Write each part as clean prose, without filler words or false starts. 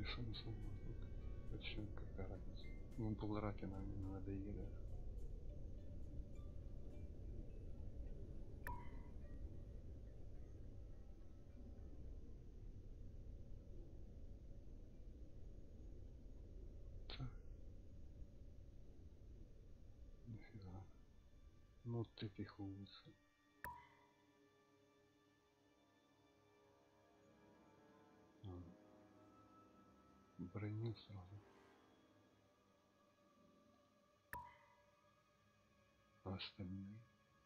смысл? Зачем, какая разница? Ну, полраки нам не надоели. Нифига. Ну ты пихуется. Броню сразу. А остальные?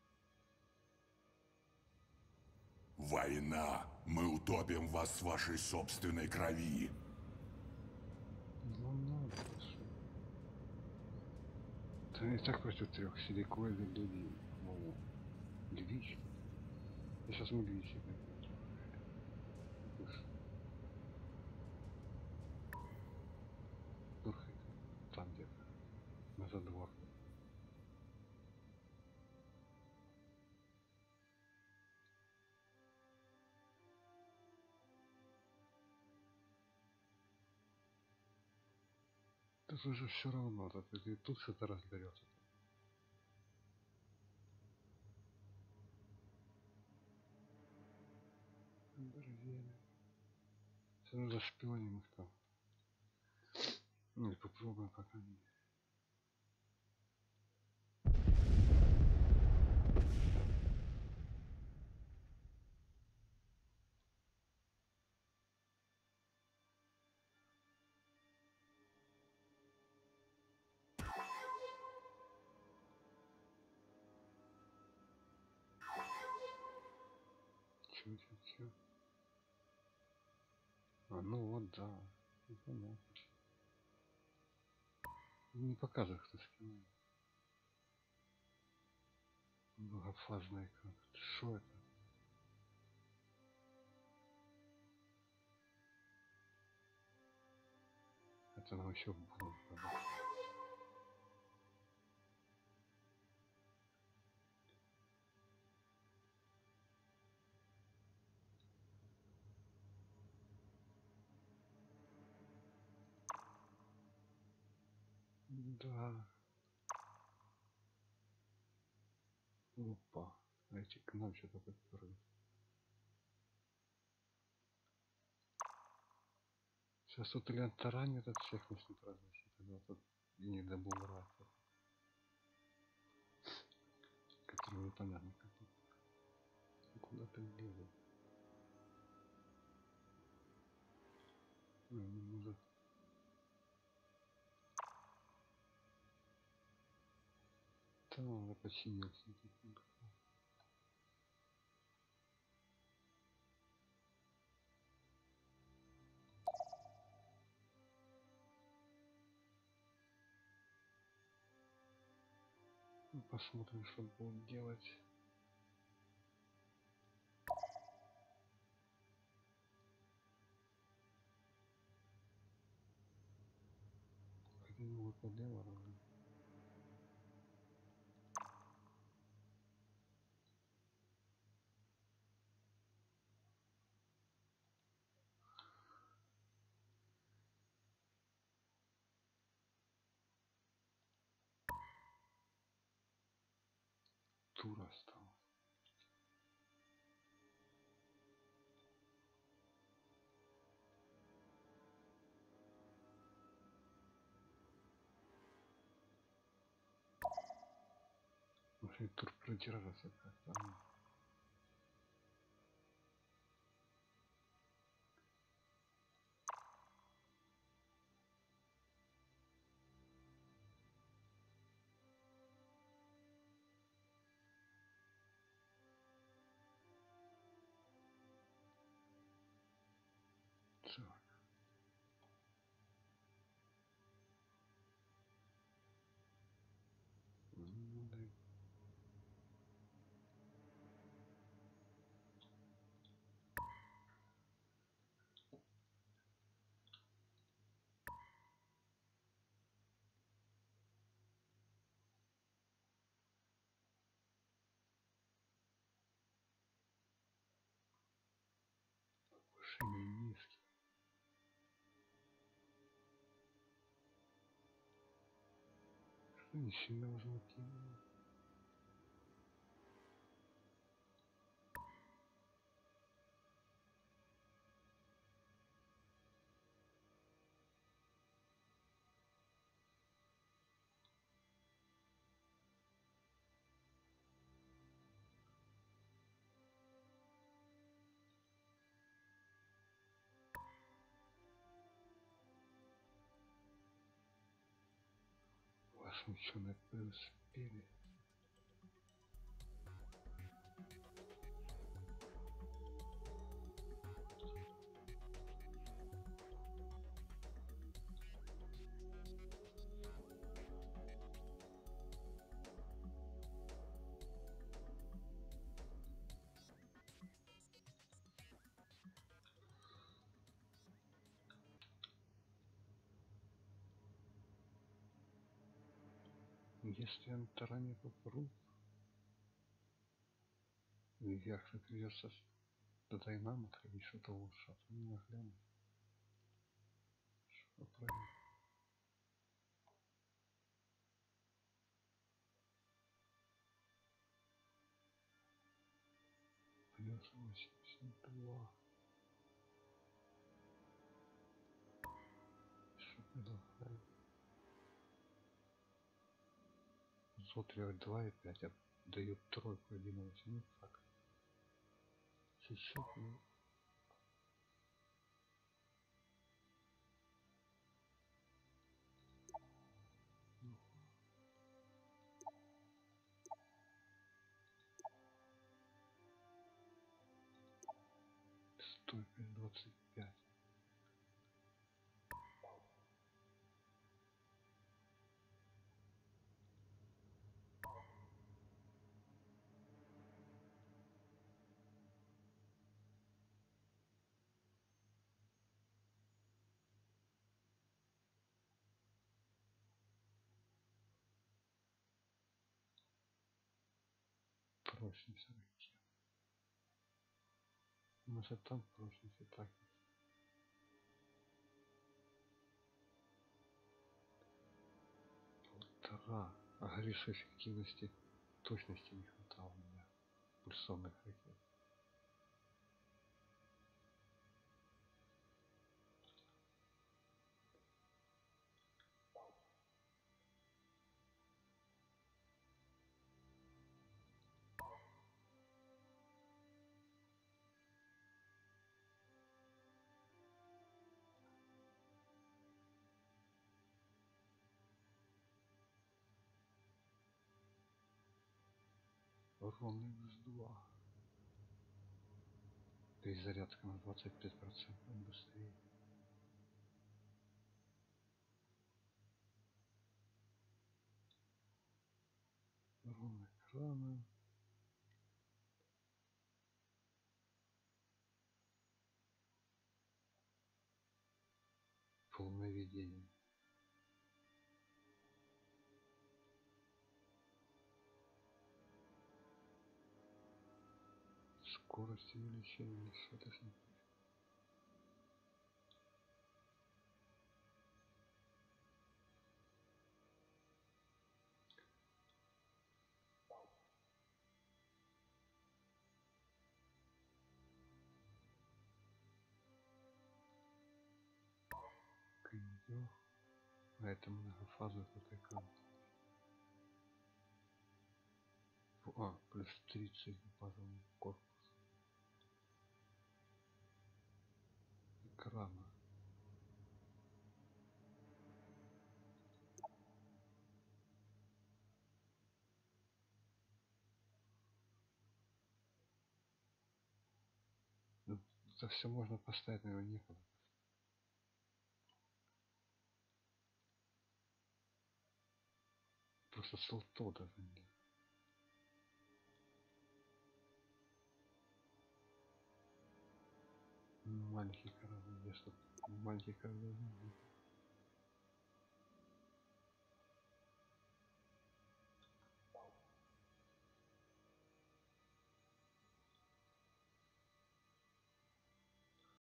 Война! Мы утопим вас в вашей собственной крови! Ну надо что. Ты и так против 3 силикоидов людей, по-моему. Глич. Я сейчас мы гличи какие-то. Дурхайте. Там где-то. На задворке. Так уже все равно, тут что-то разберется. Борзели. Все равно зашпионим их там. Ну и попробуем пока не. Чё. А, ну вот, да. Ну, понятно. Не показывай, кто скинул. Многофазный экран. Что это? Это нам еще было. Да. Опа. А эти к нам что-то подперлись. Сейчас тут или таранит от всех начнут разносить, а вот тут и не добыл раса. Который непонятно как. Куда ты лезет? Ну, не может. Там он починился. Ну, посмотрим, что будут делать. Один выпадел, ровно. Тур остался. Может, тур продержаться как-то. Так. Ну, да. Повышение низкий. не сильно возмутительно. Возмущенный преуспели. Если Антара не попрут, яхта придется до Дайнама травить что-то лучше, а то не наглядно. Что правильно. Плюс 82. Что предлагаю? Зотривать 2 и 5, а дают тройку 1,8. Ну так. Чуть-чуть, ну. Ну, 105, 25. Прочность ракет. Может там прочность и так. Полтора. А говоришь, эффективности точности не хватало у меня. Пульсонных ракет. Урон X2. Перезарядка на 25% быстрее. Урон экрана. Полное видение. Скорость увеличения достаточно. Кондёр. А это многофазовый тут экран. А, плюс 30 диапазон корпус экрана. Ну, это все можно поставить, но его некуда. Просто слото даже нет. Маленький корабль, я что, маленький корабль.